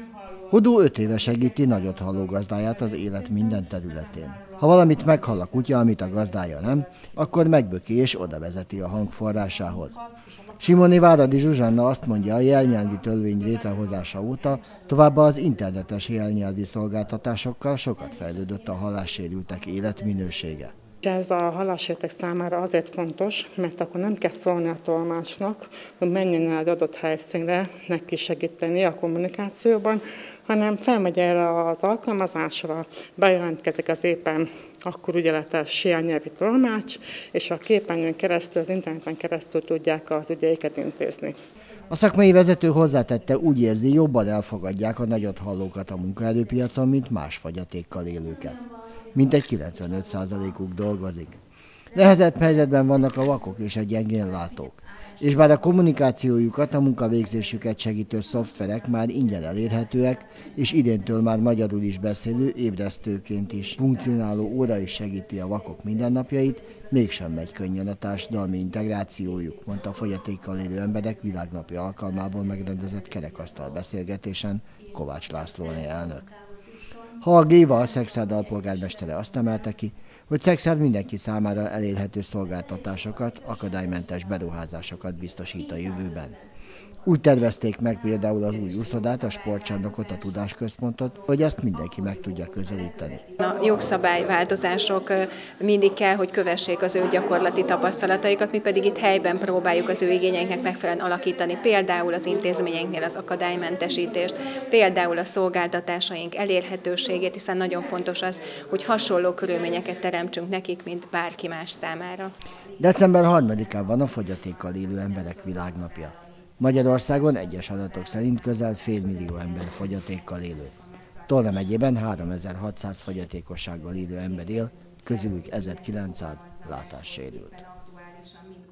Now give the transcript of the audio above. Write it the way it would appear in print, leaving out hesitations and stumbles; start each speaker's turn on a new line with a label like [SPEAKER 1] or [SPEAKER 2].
[SPEAKER 1] Hodó 5 éve segíti nagyothalló gazdáját az élet minden területén. Ha valamit meghall a kutya, amit a gazdája nem, akkor megböki és oda vezeti a hang forrásához. Simoni Váradi Zsuzsanna azt mondja, a jelnyelvi törvény létrehozása óta továbbá az internetes jelnyelvi szolgáltatásokkal sokat fejlődött a hallássérültek életminősége.
[SPEAKER 2] Ez a hallássérültek számára azért fontos, mert akkor nem kell szólni a tolmácsnak, hogy menjen el egy adott helyszínre neki segíteni a kommunikációban, hanem felmegy erre az alkalmazásra, bejelentkezik az éppen akkor ügyeletes jelnyelvi tolmács, és a képernyőn keresztül, az interneten keresztül tudják az ügyeiket intézni.
[SPEAKER 1] A szakmai vezető hozzátette, úgy érzi, jobban elfogadják a nagyothallókat a munkaerőpiacon, mint más fogyatékkal élőket. Mintegy 95%-uk dolgozik. Nehezebb helyzetben vannak a vakok és a gyengén látók. És bár a kommunikációjukat, a munkavégzésüket segítő szoftverek már ingyen elérhetőek, és idéntől már magyarul is beszélő, ébresztőként is funkcionáló óra is segíti a vakok mindennapjait, mégsem megy könnyen a társadalmi integrációjuk, mondta a fogyatékkal élő emberek világnapja alkalmából megrendezett kerekasztal beszélgetésen Kovács László elnök. Hall Géva, a Szekszárd alpolgármestere azt emelte ki, hogy Szekszárd mindenki számára elérhető szolgáltatásokat, akadálymentes beruházásokat biztosít a jövőben. Úgy tervezték meg például az új úszodát, a sportcsarnokot, a tudásközpontot, hogy ezt mindenki meg tudja közelíteni.
[SPEAKER 3] A jogszabályváltozások mindig kell, hogy kövessék az ő gyakorlati tapasztalataikat, mi pedig itt helyben próbáljuk az ő igényeinknek megfelelően alakítani, például az intézményeinknél az akadálymentesítést, például a szolgáltatásaink elérhetőségét, hiszen nagyon fontos az, hogy hasonló körülményeket teremtsünk nekik, mint bárki más számára.
[SPEAKER 1] December 3-án van a fogyatékkal élő emberek világnapja. Magyarországon egyes adatok szerint közel félmillió ember fogyatékkal élő. Tolna megyében 3600 fogyatékossággal élő ember él, közülük 1900 látássérült.